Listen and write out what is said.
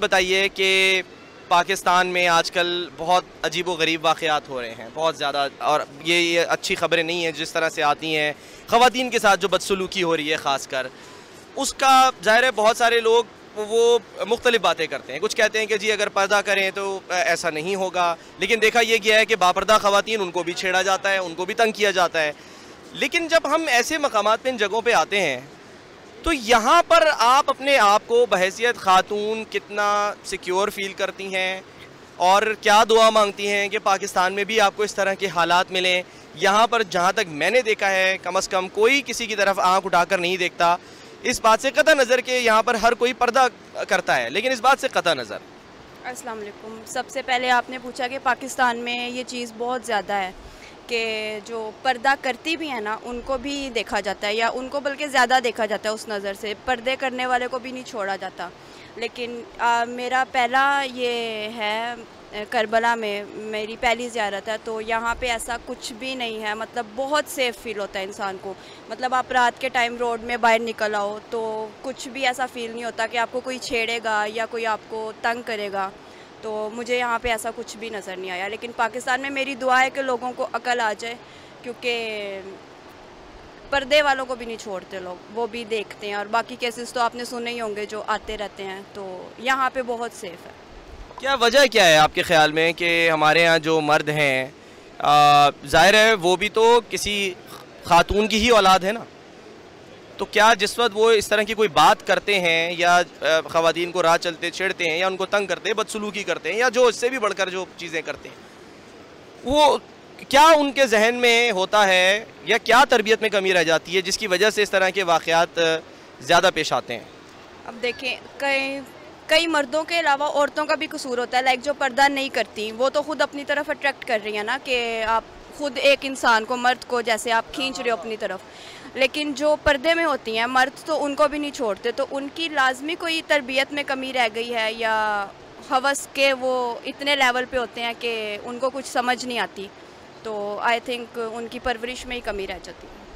बताइए कि पाकिस्तान में आजकल बहुत अजीब-व-गरीब वाक़यात हो रहे हैं, बहुत ज़्यादा, और ये अच्छी ख़बरें नहीं हैं जिस तरह से आती हैं। ख़वातीन के साथ जो बदसलूकी हो रही है ख़ासकर, उसका ज़ाहिर है बहुत सारे लोग वो मुख्तलिफ़ बातें करते हैं। कुछ कहते हैं कि जी अगर पर्दा करें तो ऐसा नहीं होगा, लेकिन देखा ये गया है कि बापर्दा ख़वातीन उनको भी छेड़ा जाता है, उनको भी तंग किया जाता है। लेकिन जब हम ऐसे मकामात पे, इन जगहों पे आते हैं, तो यहाँ पर आप अपने आप को बहैसियत खातून कितना सिक्योर फील करती हैं और क्या दुआ मांगती हैं कि पाकिस्तान में भी आपको इस तरह के हालात मिलें? यहाँ पर जहाँ तक मैंने देखा है, कम अज़ कम कोई किसी की तरफ आँख उठाकर नहीं देखता। इस बात से कतई नज़र के यहाँ पर हर कोई पर्दा करता है, लेकिन इस बात से कतई नज़र। अस्सलाम वालेकुम। सबसे पहले आपने पूछा कि पाकिस्तान में ये चीज़ बहुत ज़्यादा है कि जो पर्दा करती भी है ना, उनको भी देखा जाता है, या उनको बल्कि ज़्यादा देखा जाता है। उस नज़र से पर्दे करने वाले को भी नहीं छोड़ा जाता। लेकिन मेरा पहला ये है, करबला में मेरी पहली ज़ियारत है, तो यहाँ पे ऐसा कुछ भी नहीं है। मतलब बहुत सेफ़ फ़ील होता है इंसान को। मतलब आप रात के टाइम रोड में बाहर निकल आओ तो कुछ भी ऐसा फ़ील नहीं होता कि आपको कोई छेड़ेगा या कोई आपको तंग करेगा। तो मुझे यहाँ पे ऐसा कुछ भी नज़र नहीं आया। लेकिन पाकिस्तान में मेरी दुआ है कि लोगों को अकल आ जाए, क्योंकि पर्दे वालों को भी नहीं छोड़ते लोग, वो भी देखते हैं। और बाकी केसेस तो आपने सुने ही होंगे जो आते रहते हैं। तो यहाँ पे बहुत सेफ़ है। क्या वजह क्या है आपके ख़्याल में कि हमारे यहाँ जो मर्द हैं, ज़ाहिर है वो भी तो किसी खातून की ही औलाद है ना, तो क्या जिस वक्त वो इस तरह की कोई बात करते हैं या ख़वातीन को राह चलते छेड़ते हैं या उनको तंग करते हैं, बदसलूकी करते हैं, या जो इससे भी बढ़कर जो चीज़ें करते हैं, वो क्या उनके जहन में होता है या क्या तरबियत में कमी रह जाती है जिसकी वजह से इस तरह के वाक़यात ज़्यादा पेश आते हैं? अब देखें, कई कई मर्दों के अलावा औरतों का भी कसूर होता है। लाइक जो पर्दा नहीं करती, वो तो खुद अपनी तरफ अट्रैक्ट कर रही है ना, कि आप खुद एक इंसान को, मर्द को जैसे आप खींच रहे हो अपनी तरफ। लेकिन जो पर्दे में होती हैं मर्द, तो उनको भी नहीं छोड़ते। तो उनकी लाजमी कोई तरबियत में कमी रह गई है, या हवस के वो इतने लेवल पे होते हैं कि उनको कुछ समझ नहीं आती। तो आई थिंक उनकी परवरिश में ही कमी रह जाती है।